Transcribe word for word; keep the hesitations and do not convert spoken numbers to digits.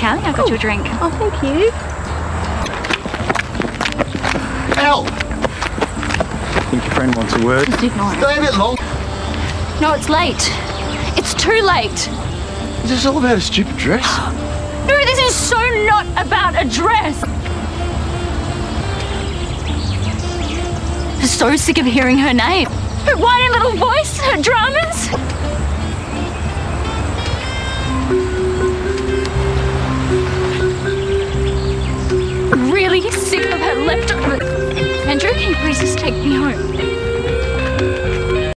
Callie, I got Oh. you a drink. Oh, thank you. Help! I think your friend wants a word. Just ignore it. Stay a bit long. No, it's late. It's too late. Is this all about a stupid dress? No, this is so not about a dress. I'm so sick of hearing her name. Her whiny little voice, her dramas. I'm really sick of her leftovers. Andrew, can you please just take me home?